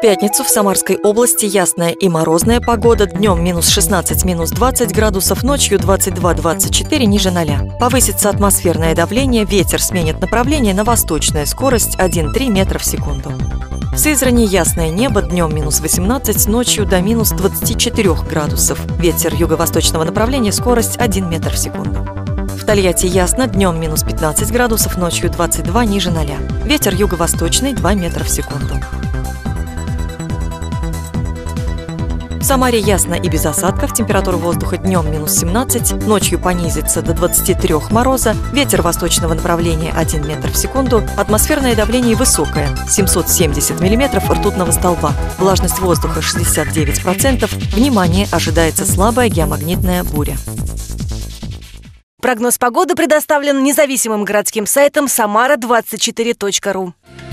пятницу в Самарской области ясная и морозная погода. Днем минус 16, минус 20 градусов, ночью 22-24 ниже 0. Повысится атмосферное давление, ветер сменит направление на восточное, скорость 1,3 метра в секунду. В Сызрани ясное небо, днем минус 18, ночью до минус 24 градусов. Ветер юго-восточного направления, скорость 1 метр в секунду. В Тольятти ясно, днем минус 15 градусов, ночью 22 ниже 0. Ветер юго-восточный 2 метра в секунду. В Самаре ясно и без осадков, температура воздуха днем минус 17, ночью понизится до 23 мороза, ветер восточного направления 1 метр в секунду, атмосферное давление высокое, 770 миллиметров ртутного столба, влажность воздуха 69%, внимание, ожидается слабая геомагнитная буря. Прогноз погоды предоставлен независимым городским сайтом samara24.ru.